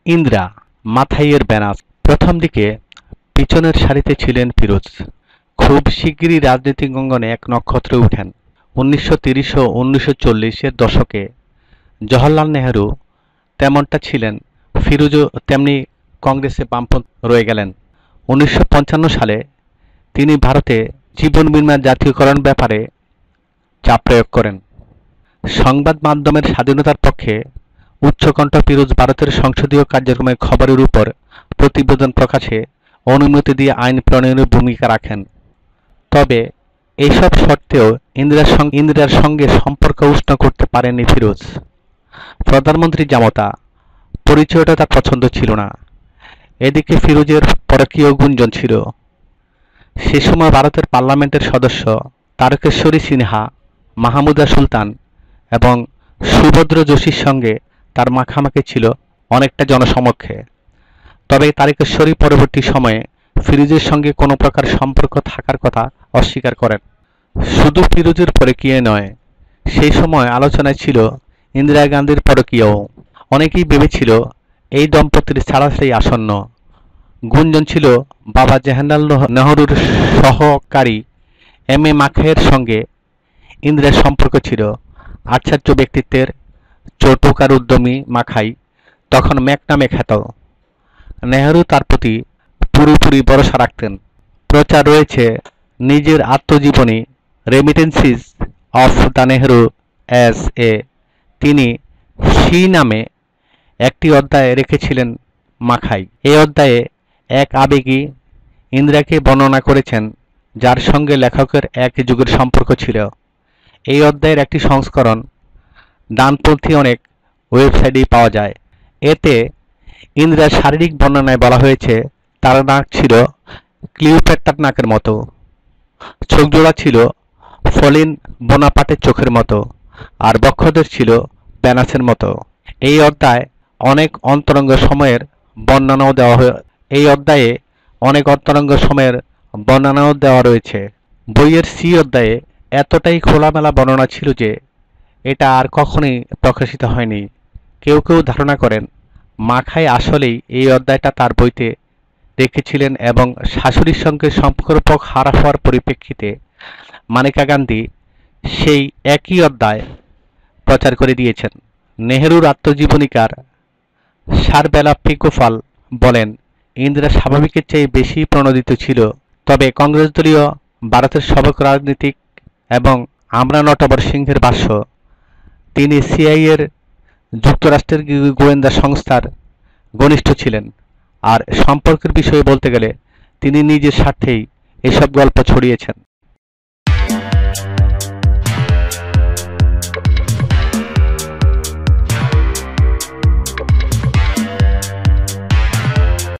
ইন্দিরা, মাথায় এর ব্যানার। প্রথম দিকে পিছনের সারিতে ছিলেন ফিরোজ। খুব শিগগিরই রাজনৈতিক অঙ্গনে এক নক্ষত্রে উঠেন। 1930 ও 1940-এর দশকে জওহরলাল নেহরু তেমনটা ছিলেন, ফিরোজও তেমনি কংগ্রেসে বামপন্থী রয়ে গেলেন। 1955 সালে তিনি ভারতে জীবন বীমার জাতীয়করণ ব্যাপারে চাপ প্রয়োগ করেন। সংবাদ মাধ্যমের স্বাধীনতার পক্ষে উচ্চকণ্ঠ ফিরোজ ভারতের সংসদীয় কার্যক্রমের খবরের উপর প্রতিবেদন প্রকাশে অনুমতি দিয়ে আইন প্রণয়নের ভূমিকা রাখেন। তবে এইসব সত্ত্বেও ইন্দিরার সঙ্গে সম্পর্ক উষ্ণ করতে পারেননি ফিরোজ। প্রধানমন্ত্রী জামাতা, পরিচয়টা তার পছন্দ ছিল না। এদিকে ফিরোজের পরকীয় গুঞ্জন ছিল। সে সময় ভারতের পার্লামেন্টের সদস্য তারকেশ্বরী সিনহা, মাহমুদা সুলতান এবং সুভদ্র যোশীর সঙ্গে তার মাখামাখি ছিল অনেকটা জনসমক্ষে। তবে তারকেশ্বরী পরবর্তী সময়ে ফিরোজের সঙ্গে কোনো প্রকার সম্পর্ক থাকার কথা অস্বীকার করেন। শুধু ফিরোজের পরকীয়া নয়, সেই সময় আলোচনায় ছিল ইন্দিরা গান্ধীর পরকীয়াও। অনেকেই ভেবেছিল এই দম্পতির ছাড়াছাড়ি আসন্ন। গুঞ্জন ছিল বাবা জওহরলাল নেহরুর সহকারী এম.এ. মাখাইয়ের সঙ্গে ইন্দিরার সম্পর্ক ছিল। আচার্য ব্যক্তিত্বের চটুকার উদ্যমী মাখাই তখন ম্যাক নামে খ্যাত। নেহরু তার প্রতি পুরোপুরি ভরসা রাখতেন। প্রচার রয়েছে নিজের আত্মজীবনী reminiscences of the Nehru age তিনি সি নামে একটি অধ্যায় রেখেছিলেন মাখাই। এই অধ্যায়ে এক আবেগী ইন্দিরাকে বর্ণনা করেছেন, যার সঙ্গে লেখকের এক যুগের সম্পর্ক ছিল। এই অধ্যায়ের একটি সংস্করণ ডানপন্থী অনেক ওয়েবসাইটেই পাওয়া যায়। এতে ইন্দিরার শারীরিক বর্ণনায় বলা হয়েছে, তার নাক ছিল ক্লিওপেট্রার নাকের মতো, চোখজোড়া ছিল ফলিন বোনাপার্টের চোখের মতো, আর বক্ষদেশ ছিল ভেনাসের মতো। এই অধ্যায়ে অনেক অন্তরঙ্গ সময়ের বর্ণনাও দেওয়া রয়েছে। বইয়ের সি অধ্যায়ে এতটাই খোলামেলা বর্ণনা ছিল যে এটা আর কখনোই প্রকাশিত হয়নি। কেউ কেউ ধারণা করেন মাখাই আসলেই এই অধ্যায়টা তার বইতে রেখেছিলেন এবং শাশুড়ির সঙ্গে সম্পর্ক খারাপ হওয়ার পরিপ্রেক্ষিতে মানেকা গান্ধী সেই একই অধ্যায় প্রচার করে দিয়েছেন। নেহরুর আত্মজীবনীকার সারবেলা পিকোফাল বলেন, ইন্দিরা স্বাভাবিকের চেয়ে বেশি প্রণোদিত ছিল। তবে কংগ্রেস দলীয় ভারতের সবক রাজনীতিক এবং আমরা নটবর সিংহের ভাষ্য, তিনি সিআইএর যুক্তরাষ্ট্রের গোয়েন্দা সংস্থার ঘনিষ্ঠ ছিলেন। আর সম্পর্কের বিষয়ে বলতে গেলে তিনি নিজের স্বার্থেই এসব গল্প ছড়িয়েছেন।